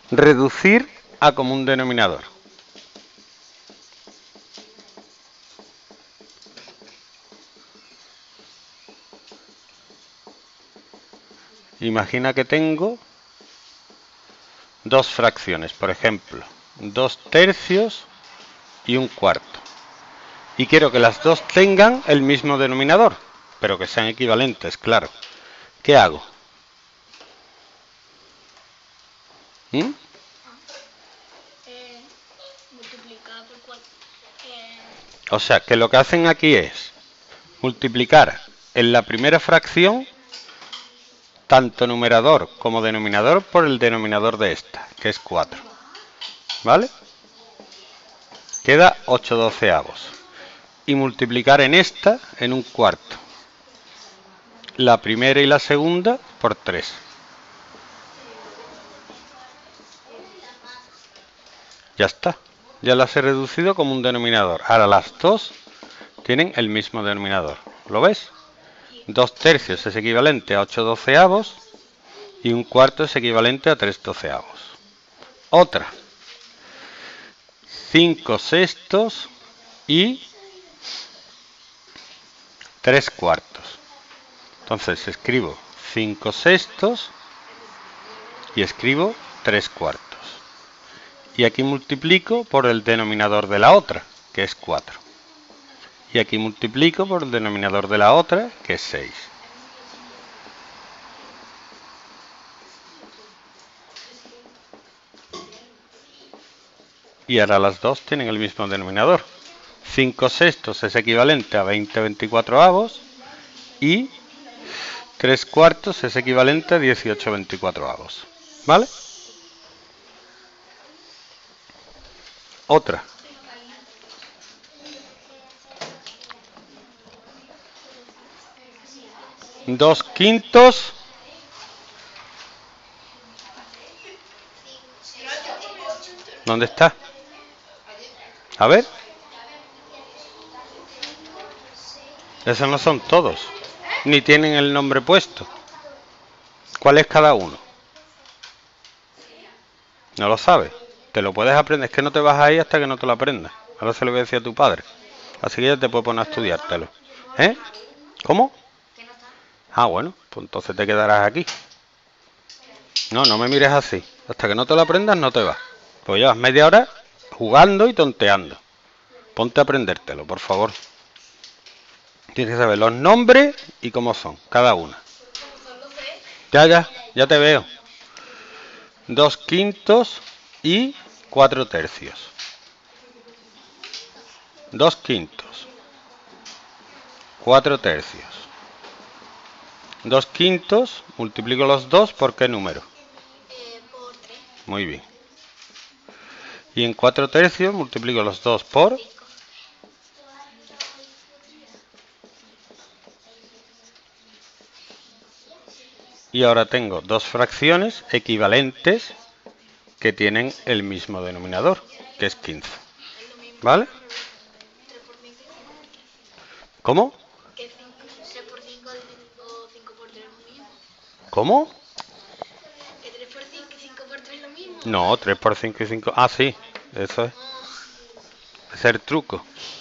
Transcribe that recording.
Reducir a común denominador. Imagina que tengo dos fracciones, por ejemplo, 2/3 y 1/4. Y quiero que las dos tengan el mismo denominador, pero que sean equivalentes, claro. ¿Qué hago? Multiplicar por 4. O sea, que lo que hacen aquí es multiplicar en la primera fracción tanto numerador como denominador por el denominador de esta, que es 4. ¿Vale? Queda 8/12. Y multiplicar en esta en 1/4. La primera y la segunda por 3. Ya está. Ya las he reducido como un denominador. Ahora las dos tienen el mismo denominador. ¿Lo ves? 2/3 es equivalente a 8/12 y 1/4 es equivalente a 3/12. Otra. 5/6 y 3/4. Entonces escribo 5/6 y escribo 3/4. Y aquí multiplico por el denominador de la otra, que es 4. Y aquí multiplico por el denominador de la otra, que es 6. Y ahora las dos tienen el mismo denominador. 5/6 es equivalente a 20/24 y 3/4 es equivalente a 18/24. ¿Vale? Otra. Dos quintos. ¿Dónde está? A ver. Esos no son todos. Ni tienen el nombre puesto. ¿Cuál es cada uno? No lo sabes. Te lo puedes aprender. Es que no te vas a ir hasta que no te lo aprendas. Ahora se lo voy a decir a tu padre. Así que ya te puedes poner a estudiártelo. ¿Eh? ¿Cómo? Ah, bueno. Pues entonces te quedarás aquí. No, no me mires así. Hasta que no te lo aprendas no te vas. Pues llevas media hora jugando y tonteando. Ponte a aprendértelo, por favor. Tienes que saber los nombres y cómo son, cada una. Ya te veo. 2/5 y 4/3. 2/5. 4/3. 2/5 multiplico los dos por ¿qué número? Por 3. Muy bien. Y en 4/3 multiplico los dos por 5. y ahora tengo dos fracciones equivalentes que tienen el mismo denominador, que es 15. ¿Vale? 3 por 5 y 5. ¿Cómo? Que 3 por 5 o 5 por 3 es lo mismo. ¿Cómo? Que 3 por 5 y 5 por 3 es lo mismo. No, 3 por 5 y 5. Ah, sí, eso es. Ese es el truco.